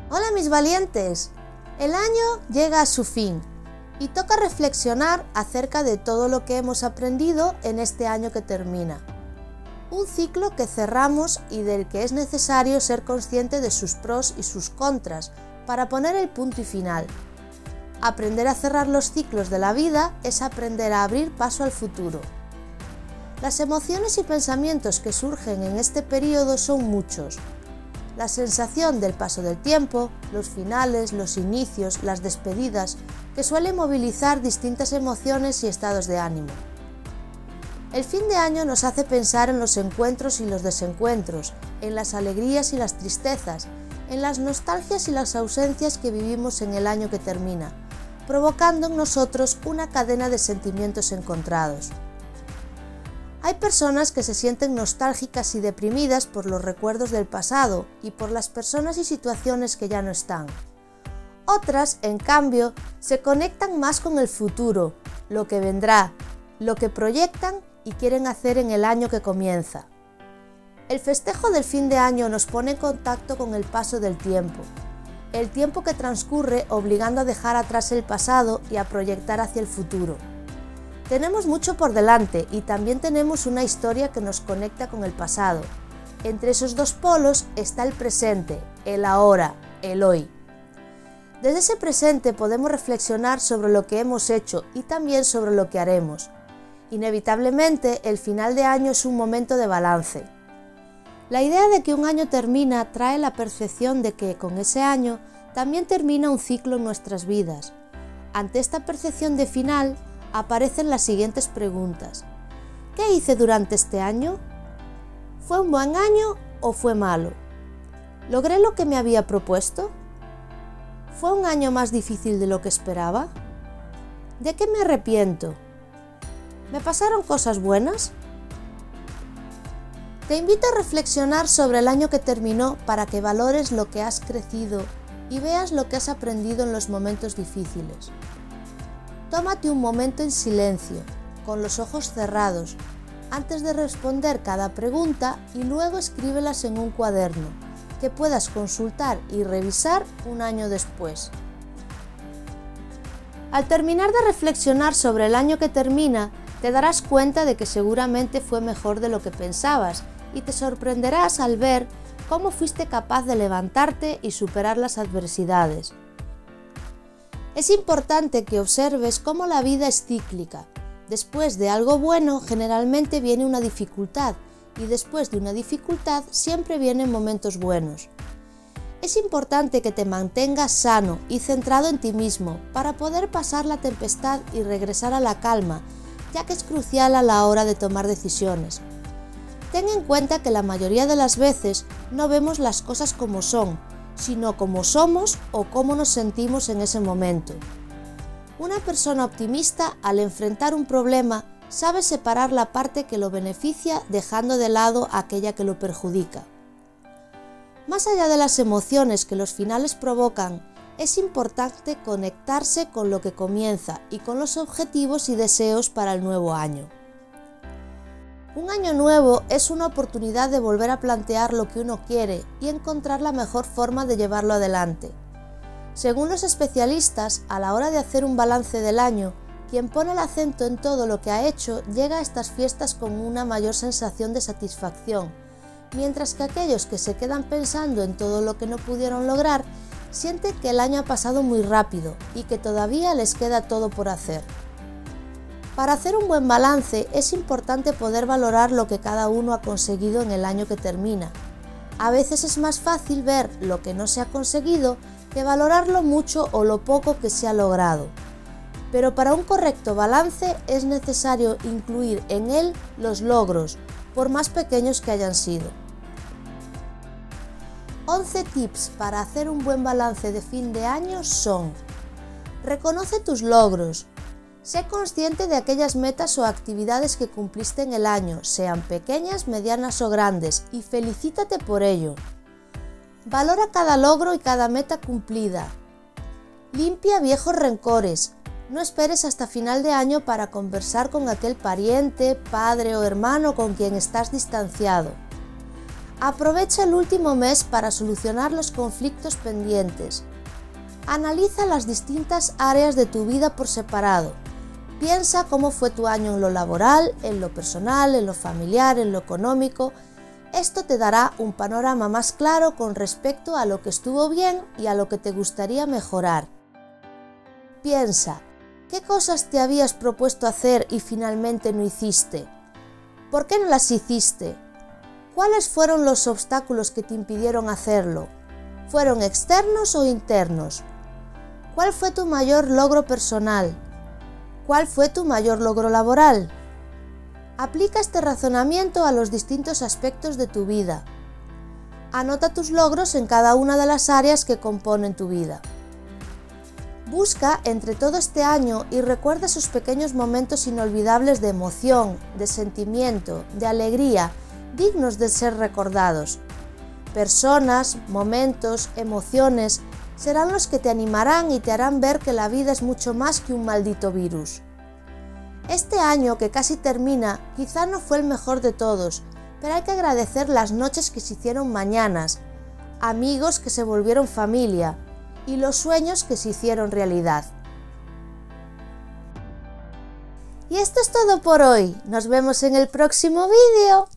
Hola mis valientes, el año llega a su fin y toca reflexionar acerca de todo lo que hemos aprendido en este año que termina. Un ciclo que cerramos y del que es necesario ser consciente de sus pros y sus contras para poner el punto y final. Aprender a cerrar los ciclos de la vida es aprender a abrir paso al futuro. Las emociones y pensamientos que surgen en este periodo son muchos. La sensación del paso del tiempo, los finales, los inicios, las despedidas, que suelen movilizar distintas emociones y estados de ánimo. El fin de año nos hace pensar en los encuentros y los desencuentros, en las alegrías y las tristezas, en las nostalgias y las ausencias que vivimos en el año que termina, provocando en nosotros una cadena de sentimientos encontrados. Hay personas que se sienten nostálgicas y deprimidas por los recuerdos del pasado y por las personas y situaciones que ya no están. Otras, en cambio, se conectan más con el futuro, lo que vendrá, lo que proyectan y quieren hacer en el año que comienza. El festejo del fin de año nos pone en contacto con el paso del tiempo, el tiempo que transcurre obligando a dejar atrás el pasado y a proyectar hacia el futuro. Tenemos mucho por delante y también tenemos una historia que nos conecta con el pasado. Entre esos dos polos está el presente, el ahora, el hoy. Desde ese presente podemos reflexionar sobre lo que hemos hecho y también sobre lo que haremos. Inevitablemente, el final de año es un momento de balance. La idea de que un año termina trae la percepción de que, con ese año, también termina un ciclo en nuestras vidas. Ante esta percepción de final, aparecen las siguientes preguntas. ¿Qué hice durante este año? ¿Fue un buen año o fue malo? ¿Logré lo que me había propuesto? ¿Fue un año más difícil de lo que esperaba? ¿De qué me arrepiento? ¿Me pasaron cosas buenas? Te invito a reflexionar sobre el año que terminó para que valores lo que has crecido y veas lo que has aprendido en los momentos difíciles. Tómate un momento en silencio, con los ojos cerrados, antes de responder cada pregunta y luego escríbelas en un cuaderno, que puedas consultar y revisar un año después. Al terminar de reflexionar sobre el año que termina, te darás cuenta de que seguramente fue mejor de lo que pensabas y te sorprenderás al ver cómo fuiste capaz de levantarte y superar las adversidades. Es importante que observes cómo la vida es cíclica. Después de algo bueno, generalmente viene una dificultad, y después de una dificultad siempre vienen momentos buenos. Es importante que te mantengas sano y centrado en ti mismo para poder pasar la tempestad y regresar a la calma, ya que es crucial a la hora de tomar decisiones. Ten en cuenta que la mayoría de las veces no vemos las cosas como son, sino como somos o cómo nos sentimos en ese momento. Una persona optimista, al enfrentar un problema, sabe separar la parte que lo beneficia dejando de lado aquella que lo perjudica. Más allá de las emociones que los finales provocan, es importante conectarse con lo que comienza y con los objetivos y deseos para el nuevo año. Un año nuevo es una oportunidad de volver a plantear lo que uno quiere y encontrar la mejor forma de llevarlo adelante. Según los especialistas, a la hora de hacer un balance del año, quien pone el acento en todo lo que ha hecho llega a estas fiestas con una mayor sensación de satisfacción, mientras que aquellos que se quedan pensando en todo lo que no pudieron lograr sienten que el año ha pasado muy rápido y que todavía les queda todo por hacer. Para hacer un buen balance es importante poder valorar lo que cada uno ha conseguido en el año que termina. A veces es más fácil ver lo que no se ha conseguido que valorar lo mucho o lo poco que se ha logrado. Pero para un correcto balance es necesario incluir en él los logros, por más pequeños que hayan sido. 11 tips para hacer un buen balance de fin de año son: reconoce tus logros. Sé consciente de aquellas metas o actividades que cumpliste en el año, sean pequeñas, medianas o grandes, y felicítate por ello. Valora cada logro y cada meta cumplida. Limpia viejos rencores. No esperes hasta final de año para conversar con aquel pariente, padre o hermano con quien estás distanciado. Aprovecha el último mes para solucionar los conflictos pendientes. Analiza las distintas áreas de tu vida por separado. Piensa cómo fue tu año en lo laboral, en lo personal, en lo familiar, en lo económico. Esto te dará un panorama más claro con respecto a lo que estuvo bien y a lo que te gustaría mejorar. Piensa, ¿qué cosas te habías propuesto hacer y finalmente no hiciste? ¿Por qué no las hiciste? ¿Cuáles fueron los obstáculos que te impidieron hacerlo? ¿Fueron externos o internos? ¿Cuál fue tu mayor logro personal? ¿Cuál fue tu mayor logro laboral? Aplica este razonamiento a los distintos aspectos de tu vida. Anota tus logros en cada una de las áreas que componen tu vida. Busca entre todo este año y recuerda esos pequeños momentos inolvidables de emoción, de sentimiento, de alegría, dignos de ser recordados. Personas, momentos, emociones serán los que te animarán y te harán ver que la vida es mucho más que un maldito virus. Este año que casi termina quizá no fue el mejor de todos, pero hay que agradecer las noches que se hicieron mañanas, amigos que se volvieron familia y los sueños que se hicieron realidad. Y esto es todo por hoy. Nos vemos en el próximo vídeo.